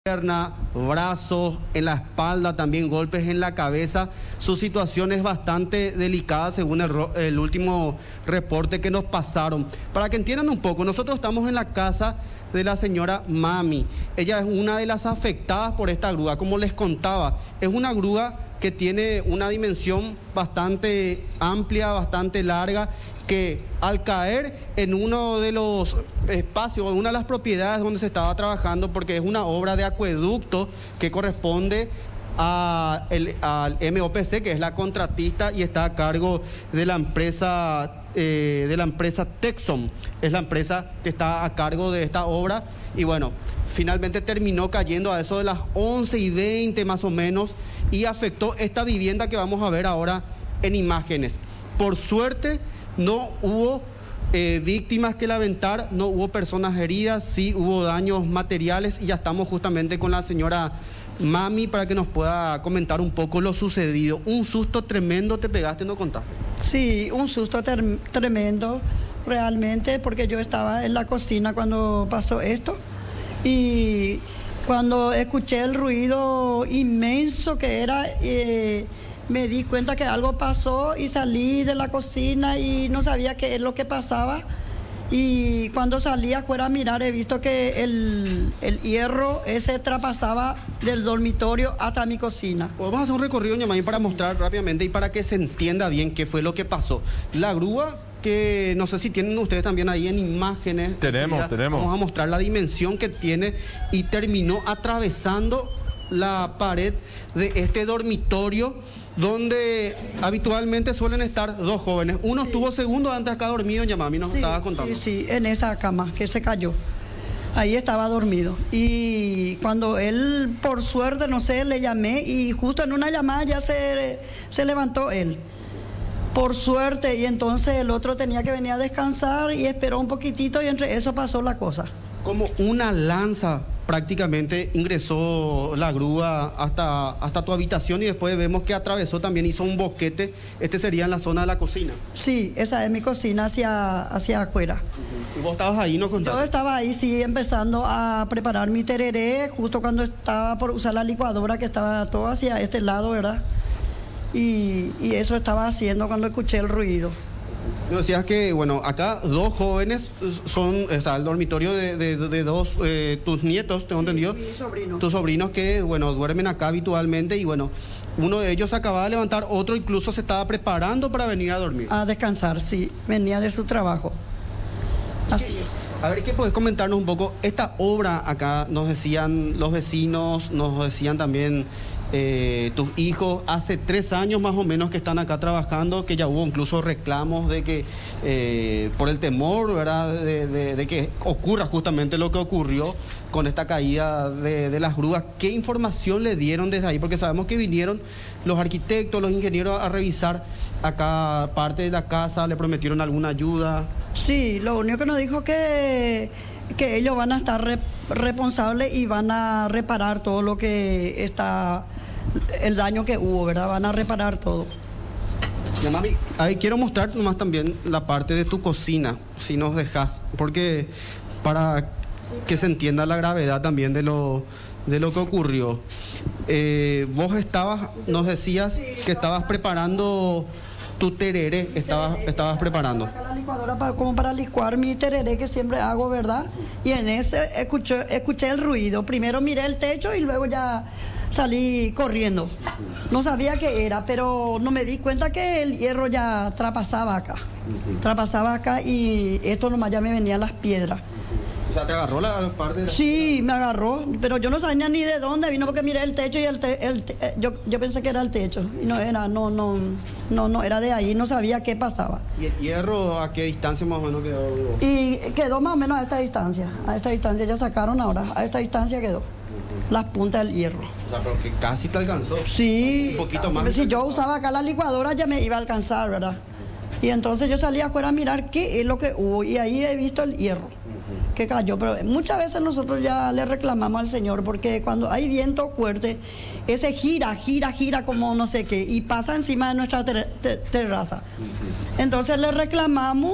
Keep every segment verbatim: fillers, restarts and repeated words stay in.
pierna, brazos, en la espalda, también golpes en la cabeza. Su situación es bastante delicada según el, el último reporte que nos pasaron. Para que entiendan un poco, nosotros estamos en la casa de la señora Mami. Ella es una de las afectadas por esta grúa. Como les contaba, es una grúa que tiene una dimensión bastante amplia, bastante larga, que al caer en uno de los espacios, en una de las propiedades donde se estaba trabajando, porque es una obra de acueducto que corresponde a el, al M O P C, que es la contratista y está a cargo de la empresa eh, de la empresa Texon, es la empresa que está a cargo de esta obra. Y bueno, finalmente terminó cayendo a eso de las once y veinte más o menos y afectó esta vivienda que vamos a ver ahora en imágenes. Por suerte no hubo eh, víctimas que lamentar, no hubo personas heridas, sí hubo daños materiales, y ya estamos justamente con la señora Mami para que nos pueda comentar un poco lo sucedido. Un susto tremendo te pegaste, ¿no contaste? Sí, un susto tremendo realmente, porque yo estaba en la cocina cuando pasó esto y cuando escuché el ruido inmenso que era, eh, me di cuenta que algo pasó y salí de la cocina y no sabía qué es lo que pasaba. Y cuando salí afuera a mirar, he visto que el, el hierro ese traspasaba del dormitorio hasta mi cocina. Vamos a hacer un recorrido, Ñamami, para mostrar rápidamente y para que se entienda bien qué fue lo que pasó. La grúa, que no sé si tienen ustedes también ahí en imágenes. Tenemos, ya, tenemos. Vamos a mostrar la dimensión que tiene y terminó atravesando la pared de este dormitorio, donde habitualmente suelen estar dos jóvenes. Uno sí. estuvo segundos antes acá dormido, Ñamami nos sí, estaba contando. Sí, sí, en esa cama que se cayó. Ahí estaba dormido. Y cuando él, por suerte, no sé, le llamé y justo en una llamada ya se, se levantó él. Por suerte, y entonces el otro tenía que venir a descansar y esperó un poquitito y entre eso pasó la cosa. Como una lanza prácticamente ingresó la grúa hasta, hasta tu habitación y después vemos que atravesó también, hizo un boquete. Este sería en la zona de la cocina. Sí, esa es mi cocina hacia, hacia afuera. ¿Y vos estabas ahí, no contaste? Yo estaba ahí, sí, empezando a preparar mi tereré, justo cuando estaba por usar la licuadora, que estaba todo hacia este lado, ¿verdad? Y, y eso estaba haciendo cuando escuché el ruido. No, decías que, bueno, acá dos jóvenes son, está el dormitorio de, de, de dos, eh, tus nietos, tengo sí, entendido. Mi sobrino. Tus sobrinos que, bueno, duermen acá habitualmente y, bueno, uno de ellos se acababa de levantar, otro incluso se estaba preparando para venir a dormir. A descansar, sí, venía de su trabajo. Así es. A ver, ¿qué puedes comentarnos un poco? Esta obra acá, nos decían los vecinos, nos decían también eh, tus hijos, hace tres años más o menos que están acá trabajando, que ya hubo incluso reclamos de que, eh, por el temor, ¿verdad?, de, de, de que ocurra justamente lo que ocurrió con esta caída de, de las grúas. ¿Qué información le dieron desde ahí? Porque sabemos que vinieron los arquitectos, los ingenieros a revisar acá parte de la casa, le prometieron alguna ayuda. Sí, lo único que nos dijo que, que ellos van a estar re, responsables y van a reparar todo lo que está, el daño que hubo, ¿verdad? Van a reparar todo. Ya, mami, ahí quiero mostrar nomás también la parte de tu cocina, si nos dejas, porque para que se entienda la gravedad también de lo, de lo que ocurrió. Eh, vos estabas, nos decías que estabas preparando tu tereré, estabas, estabas preparando. La licuadora para, como para licuar mi tereré que siempre hago, ¿verdad? Y en ese escuché, escuché el ruido. Primero miré el techo y luego ya salí corriendo. No sabía qué era, pero no me di cuenta que el hierro ya traspasaba acá. Traspasaba acá y esto nomás ya me venían las piedras. O sea, ¿te agarró la parte de la... Sí, me agarró, pero yo no sabía ni de dónde vino porque miré el techo y el, te, el te, yo, yo pensé que era el techo y no era, no, no, no, no era de ahí, no sabía qué pasaba. ¿Y el hierro a qué distancia más o menos quedó? Y quedó más o menos a esta distancia, a esta distancia, ya sacaron ahora, a esta distancia quedó, uh-huh. Las puntas del hierro. O sea, pero que casi te alcanzó. Sí, un poquito casi, más. Si yo usaba acá la licuadora ya me iba a alcanzar, ¿verdad? Y entonces yo salí afuera a mirar qué es lo que hubo y ahí he visto el hierro que cayó, pero muchas veces nosotros ya le reclamamos al Señor porque cuando hay viento fuerte, ese gira, gira, gira como no sé qué y pasa encima de nuestra ter ter terraza. Entonces le reclamamos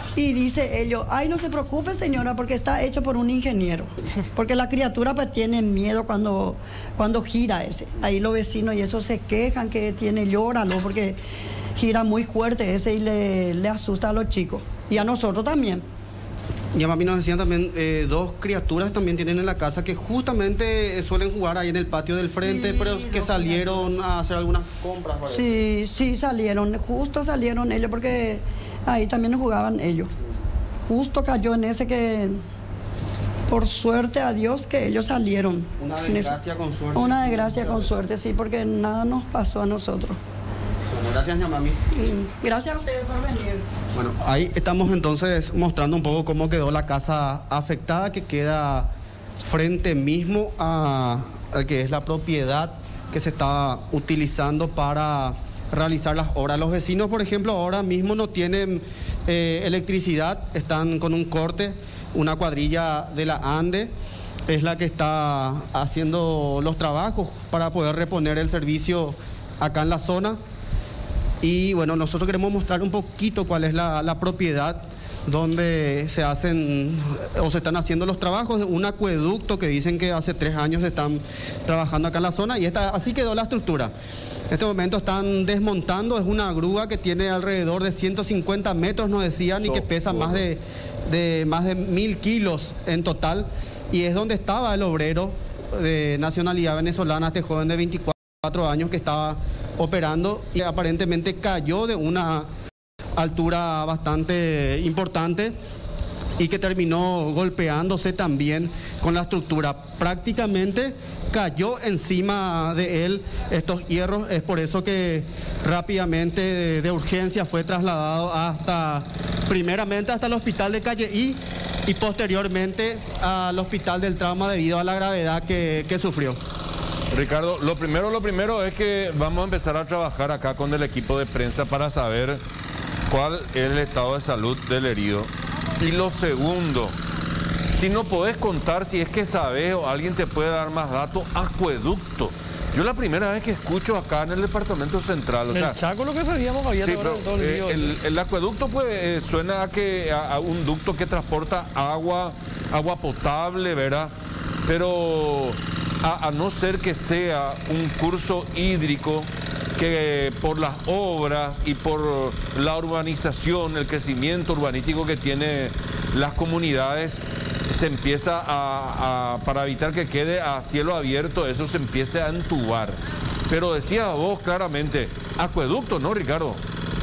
Y dice ellos, ay, no se preocupe señora, porque está hecho por un ingeniero. Porque la criatura pues tiene miedo cuando, cuando gira ese. Ahí los vecinos y eso se quejan que tiene, llóralo, porque gira muy fuerte ese y le, le asusta a los chicos. Y a nosotros también. Y a mí nos decían también, eh, dos criaturas también tienen en la casa que justamente suelen jugar ahí en el patio del frente, sí, pero que salieron criaturas a hacer algunas compras. ¿Vale? Sí, sí salieron, justo salieron ellos porque ahí también jugaban ellos. Justo cayó en ese que, por suerte a Dios, que ellos salieron. Una desgracia con suerte. Una desgracia con suerte, sí, porque nada nos pasó a nosotros. Bueno, gracias, ñamami. Gracias a ustedes por venir. Bueno, ahí estamos entonces mostrando un poco cómo quedó la casa afectada, que queda frente mismo a, a que es la propiedad que se está utilizando para realizar las obras. Los vecinos, por ejemplo, ahora mismo no tienen eh, electricidad, están con un corte, una cuadrilla de la ANDE es la que está haciendo los trabajos para poder reponer el servicio acá en la zona. Y bueno, nosotros queremos mostrar un poquito cuál es la, la propiedad donde se hacen o se están haciendo los trabajos. Un acueducto que dicen que hace tres años se están trabajando acá en la zona y esta, así quedó la estructura. En este momento están desmontando, es una grúa que tiene alrededor de ciento cincuenta metros, nos decían, y que pesa más de, de, más de mil kilos en total. Y es donde estaba el obrero de nacionalidad venezolana, este joven de veinticuatro años que estaba operando y aparentemente cayó de una altura bastante importante y que terminó golpeándose también con la estructura. Prácticamente cayó encima de él estos hierros, es por eso que rápidamente de, de urgencia fue trasladado hasta, primeramente hasta el hospital de Calle I y posteriormente al hospital del trauma debido a la gravedad que, que sufrió. Ricardo, lo primero, lo primero es que vamos a empezar a trabajar acá con el equipo de prensa para saber cuál es el estado de salud del herido. Y lo segundo, si no podés contar, si es que sabes o alguien te puede dar más datos, acueducto. Yo la primera vez que escucho acá en el departamento central, o el sea, Chaco lo que sabíamos había sí, todo, pero, todo el, eh, lío, el, sí. el acueducto pues eh, suena a que a, a un ducto que transporta agua, agua potable, ¿verdad? Pero a, a no ser que sea un curso hídrico que por las obras y por la urbanización, el crecimiento urbanístico que tiene las comunidades, se empieza a, a, para evitar que quede a cielo abierto, eso se empiece a entubar. Pero decía vos claramente, acueducto, ¿no, Ricardo?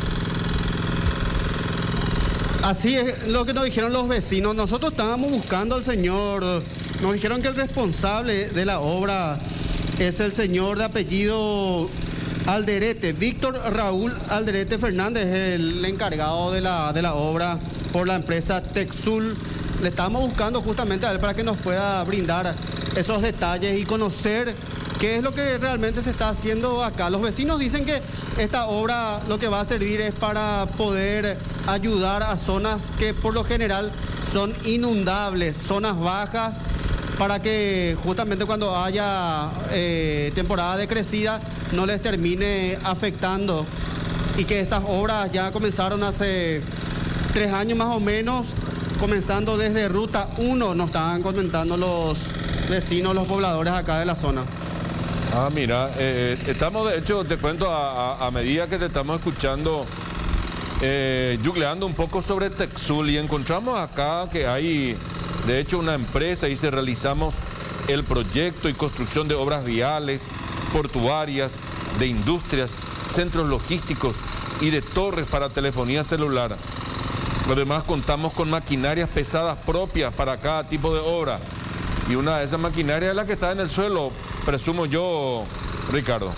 Así es lo que nos dijeron los vecinos. Nosotros estábamos buscando al señor, nos dijeron que el responsable de la obra es el señor de apellido Alderete, Víctor Raúl Alderete Fernández, el encargado de la, de la obra por la empresa Texul. Le estamos buscando justamente a él para que nos pueda brindar esos detalles y conocer qué es lo que realmente se está haciendo acá. Los vecinos dicen que esta obra lo que va a servir es para poder ayudar a zonas que por lo general son inundables, zonas bajas, para que justamente cuando haya eh, temporada de crecida no les termine afectando, y que estas obras ya comenzaron hace tres años más o menos, comenzando desde Ruta uno, nos estaban comentando los vecinos, los pobladores acá de la zona. Ah, mira, eh, estamos de hecho, te cuento, a, a, a medida que te estamos escuchando, eh, yucleando un poco sobre Texul, y encontramos acá que hay de hecho una empresa y se realizamos el proyecto y construcción de obras viales, portuarias, de industrias, centros logísticos y de torres para telefonía celular. Además contamos con maquinarias pesadas propias para cada tipo de obra, y una de esas maquinarias es la que está en el suelo, presumo yo, Ricardo.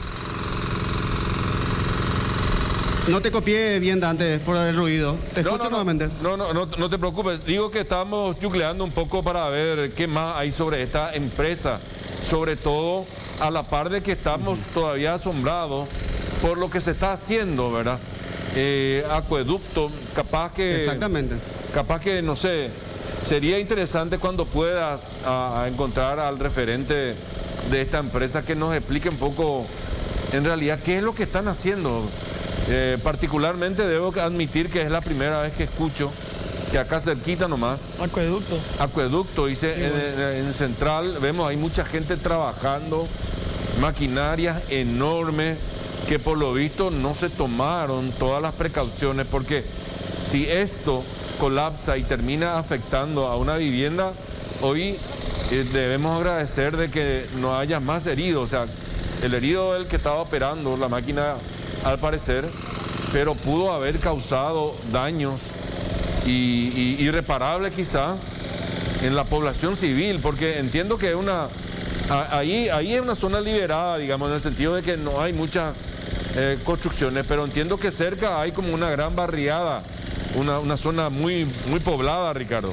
No te copié bien, Dante, por el ruido. Te no, escucho no, nuevamente. No, no, no, no te preocupes. Digo que estamos yucleando un poco para ver qué más hay sobre esta empresa, sobre todo a la par de que estamos uh-huh. todavía asombrados por lo que se está haciendo, ¿verdad? Eh, acueducto, capaz que... Exactamente. Capaz que, no sé, sería interesante cuando puedas a, a encontrar al referente de esta empresa que nos explique un poco, en realidad, qué es lo que están haciendo. Eh, particularmente debo admitir que es la primera vez que escucho que acá cerquita nomás. Acueducto. Acueducto, dice, sí, bueno. en, en Central, vemos hay mucha gente trabajando, maquinarias enormes, que por lo visto no se tomaron todas las precauciones, porque si esto colapsa y termina afectando a una vivienda, hoy eh, debemos agradecer de que no haya más heridos. O sea, el herido es el que estaba operando la máquina, al parecer, pero pudo haber causado daños y, y, irreparables quizá en la población civil, porque entiendo que es una, ahí, ahí es una zona liberada, digamos, en el sentido de que no hay muchas eh, construcciones, pero entiendo que cerca hay como una gran barriada, una, una zona muy, muy poblada, Ricardo.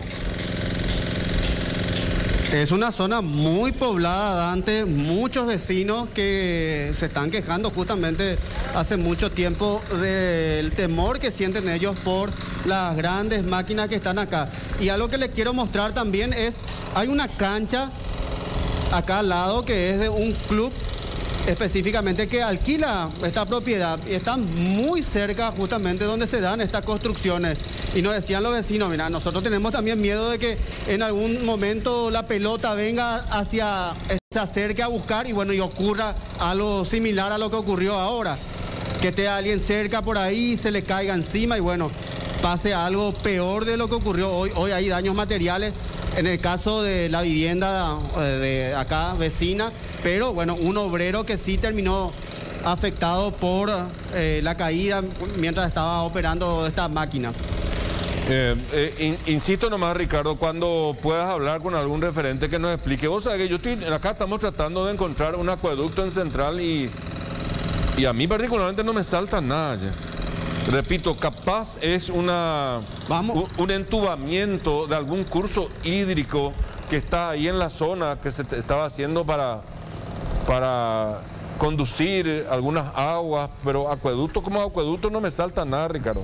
Es una zona muy poblada, Dante, muchos vecinos que se están quejando justamente hace mucho tiempo del temor que sienten ellos por las grandes máquinas que están acá. Y algo que les quiero mostrar también es, hay una cancha acá al lado que es de un club específicamente que alquila esta propiedad y están muy cerca justamente donde se dan estas construcciones. Y nos decían los vecinos, mira, nosotros tenemos también miedo de que en algún momento la pelota venga hacia, se acerque a buscar y bueno, y ocurra algo similar a lo que ocurrió ahora. Que esté alguien cerca por ahí, se le caiga encima y bueno, pase algo peor de lo que ocurrió hoy. Hoy hay daños materiales en el caso de la vivienda de acá vecina, pero bueno, un obrero que sí terminó afectado por eh, la caída mientras estaba operando esta máquina. Eh, eh, in, insisto nomás, Ricardo, cuando puedas hablar con algún referente que nos explique. Vos sabés que yo estoy, acá estamos tratando de encontrar un acueducto en Central y, y a mí particularmente no me salta nada ya. Repito, capaz es una, Vamos. Un, un entubamiento de algún curso hídrico que está ahí en la zona que se estaba haciendo para, para conducir algunas aguas, pero acueducto como acueducto no me salta nada, Ricardo.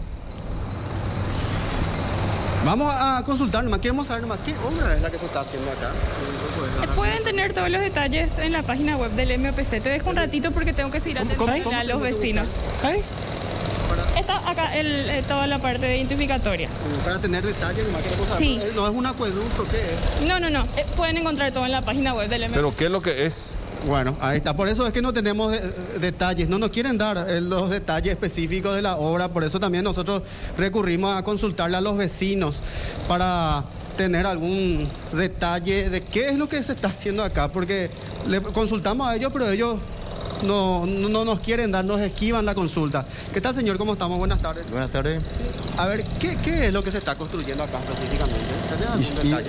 Vamos a consultar nomás, queremos saber nomás qué obra es la que se está haciendo acá. Pueden tener todos los detalles en la página web del M O P C. Te dejo un ratito porque tengo que seguir atendiendo a los vecinos. ¿Ay? Está acá el, eh, toda la parte de identificatoria. Para tener detalles nomás queremos saber. Sí. ¿No es un acueducto? ¿Qué es? No, no, no. Eh, pueden encontrar todo en la página web del M O P C. ¿Pero qué es lo que es? Bueno, ahí está. Por eso es que no tenemos de, detalles, no nos quieren dar eh, los detalles específicos de la obra. Por eso también nosotros recurrimos a consultarle a los vecinos para tener algún detalle de qué es lo que se está haciendo acá. Porque le consultamos a ellos, pero ellos no, no, no nos quieren dar, nos esquivan la consulta. ¿Qué tal, señor? ¿Cómo estamos? Buenas tardes. Buenas tardes. Sí. A ver, ¿qué, ¿qué es lo que se está construyendo acá específicamente? ¿Tenés algún Y- y- detalle?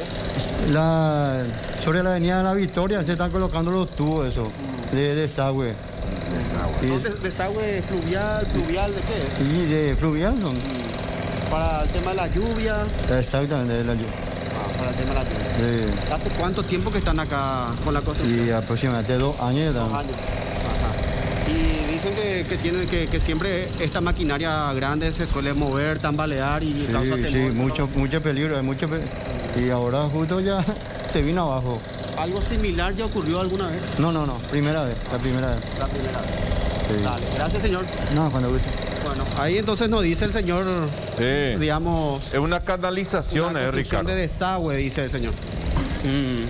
La, sobre la avenida de la Victoria se están colocando los tubos eso, de desagüe. Y, ¿Son de- desagüe fluvial, fluvial de qué? y de fluvial son. Para el tema de la lluvia. Exactamente, de la lluvia. Ah, para el tema de la lluvia. De- ¿Hace cuánto tiempo que están acá con la construcción? y aproximadamente dos años. Dos están. años. Ajá. Y dicen que, que tienen que, que siempre esta maquinaria grande se suele mover, tambalear y Sí, causa sí, temor. ¿no? mucho, mucho peligro, hay mucho pe- y ahora justo ya se vino abajo. ¿Algo similar ya ocurrió alguna vez? No, no, no, primera vez, la primera vez. La primera vez. Sí. Dale, gracias, señor. No, cuando guste. Bueno, ahí entonces nos dice el señor, Sí. digamos, Es una canalización, una eh, construcción Ricardo. de desagüe, dice el señor. Mm,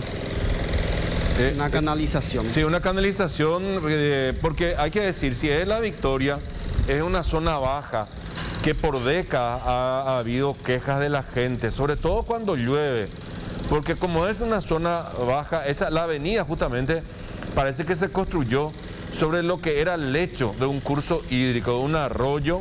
Eh, una canalización. Sí, una canalización, eh, porque hay que decir, si es la Victoria, es una zona baja, que por décadas ha, ha habido quejas de la gente, sobre todo cuando llueve, porque como es una zona baja, esa, la avenida justamente parece que se construyó sobre lo que era el lecho de un curso hídrico, de un arroyo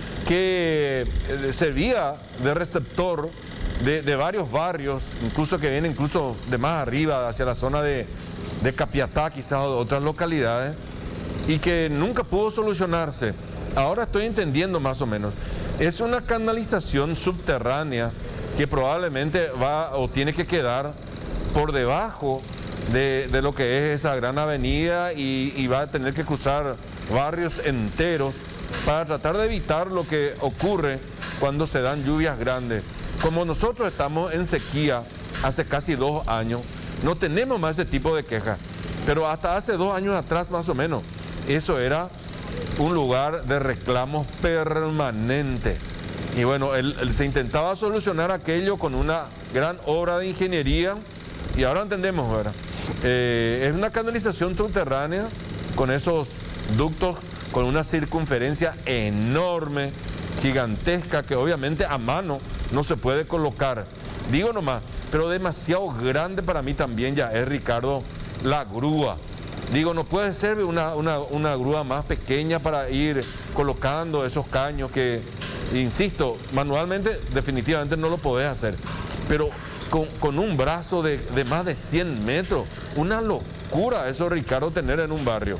que eh, servía de receptor de, de varios barrios, incluso que vienen incluso de más arriba, hacia la zona de, de Capiatá, quizás o de otras localidades, y que nunca pudo solucionarse. Ahora estoy entendiendo más o menos. Es una canalización subterránea que probablemente va o tiene que quedar por debajo de, de lo que es esa gran avenida y, y va a tener que cruzar barrios enteros para tratar de evitar lo que ocurre cuando se dan lluvias grandes. Como nosotros estamos en sequía hace casi dos años, no tenemos más ese tipo de quejas, pero hasta hace dos años atrás más o menos, eso era un lugar de reclamos permanente. Y bueno, él, él se intentaba solucionar aquello con una gran obra de ingeniería y ahora entendemos, ¿verdad? Eh, es una canalización subterránea con esos ductos, con una circunferencia enorme, gigantesca, que obviamente a mano no se puede colocar. Digo nomás, pero demasiado grande para mí también ya es, Ricardo, la grúa. Digo, no puede ser una, una, una grúa más pequeña para ir colocando esos caños que, insisto, manualmente definitivamente no lo podés hacer. Pero con, con un brazo de, de más de cien metros, una locura eso, Ricardo, tener en un barrio.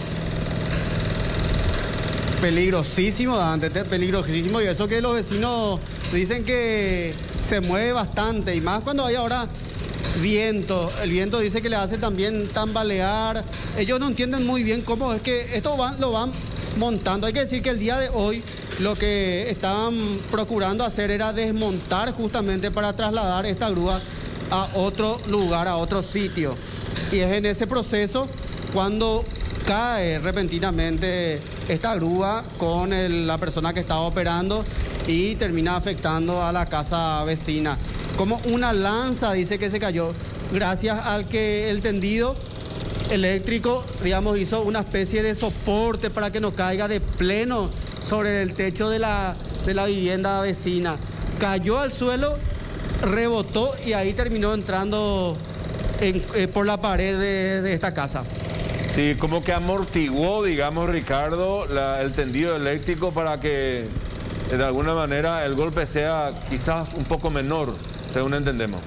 Peligrosísimo, Dante, peligrosísimo. Y eso que los vecinos dicen que se mueve bastante. Y más cuando hay ahora viento. El viento dice que le hace también tambalear. Ellos no entienden muy bien cómo es que esto van, lo van montando. Hay que decir que el día de hoy lo que estaban procurando hacer era desmontar justamente para trasladar esta grúa a otro lugar, a otro sitio. Y es en ese proceso cuando cae repentinamente esta grúa con el, la persona que estaba operando y termina afectando a la casa vecina. Como una lanza dice que se cayó, gracias al que el tendido eléctrico, digamos, hizo una especie de soporte para que no caiga de pleno sobre el techo de la, de la vivienda vecina. Cayó al suelo, rebotó y ahí terminó entrando en, eh, por la pared de, de esta casa. Sí, como que amortiguó, digamos, Ricardo, la, el tendido eléctrico para que de alguna manera el golpe sea quizás un poco menor, según entendemos.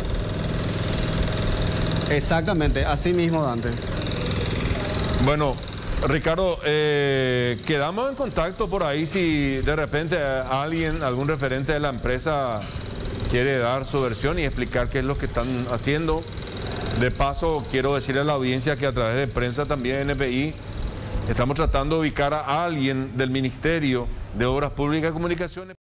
Exactamente, así mismo, Dante. Bueno, Ricardo, eh, quedamos en contacto por ahí si de repente alguien, algún referente de la empresa quiere dar su versión y explicar qué es lo que están haciendo. De paso, quiero decirle a la audiencia que a través de prensa también N P I estamos tratando de ubicar a alguien del Ministerio de Obras Públicas y Comunicaciones.